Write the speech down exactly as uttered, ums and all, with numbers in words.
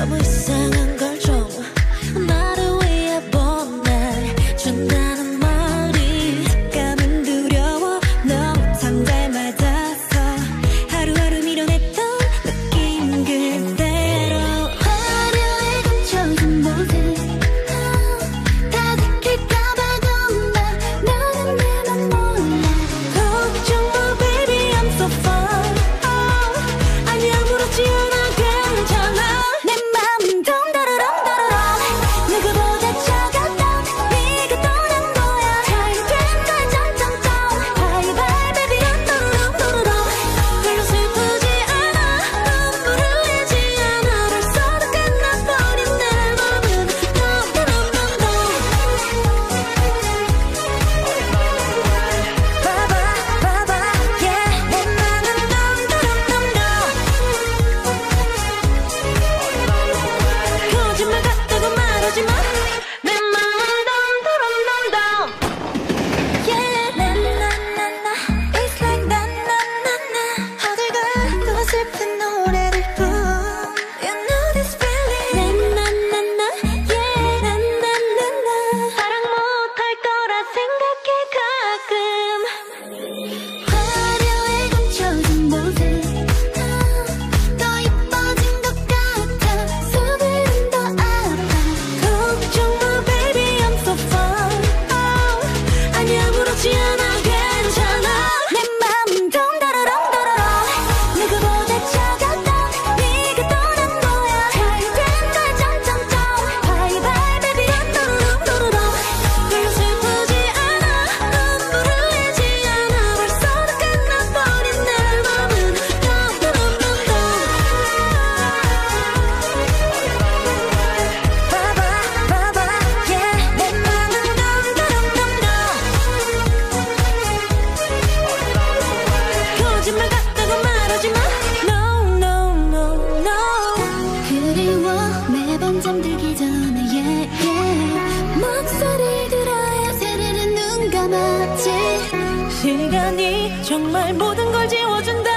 너무 이상한 걸 좀 나를 위해 보내 준다는 말이 잠깐은 두려워 너무 상자에 맞아서 하루하루 밀어냈던 느낌 그대로 화려해 감춰진 모습 다 들킬까봐 겁나 너는 내맘 몰라 걱정 마 baby I'm so fine oh, 아니 아무렇지 않아 괜찮아 내 맘은 덩다라랑다라랑 누구보다 차가웠던 네가 떠난 거야 잘된 걸 점점점 바이바이 baby 덩다라랑다라랑 별로 슬프지 않아 눈물 흘리지 않아 벌써도 끝나버린 내 맘은 덩다라랑다라랑 봐봐 봐봐 yeah 내 맘은 덩다라랑다라랑 거짓말 같다고 말하지 마. 내 맘은 덤덤덤덤. Yeah, na na na na. It's like na na na na. 어딜 가도 슬픈 노래를 부. You know this feeling. Na na na na. Yeah, na na na na. 사랑 못할 거라 생각해 가끔. 화려해 감춰진 모습. 더 이뻐진 것 같아. 속은 더 아파. 걱정 마 baby I'm so fine oh, 아니 아무렇지 않아 괜찮아 내 맘은 덩다라랑다라랑 누구보다 차가웠던 네가 떠난 거야 잘된 걸 점점점 바이바이 baby 덩다라랑다라랑 별로 슬프지 않아 눈물 흘리지 않아 벌써도 끝나버린 내 맘은 덩다라랑다라랑 봐봐 봐봐 yeah 내 맘은 덩다랑다랑 거짓말 같다고 말하지 마 no no no no 그리워 매번 잠들기 전에 yeah yeah 목소리 들어야 새르르 눈 감았지 시간이 정말 모든 걸 지워준다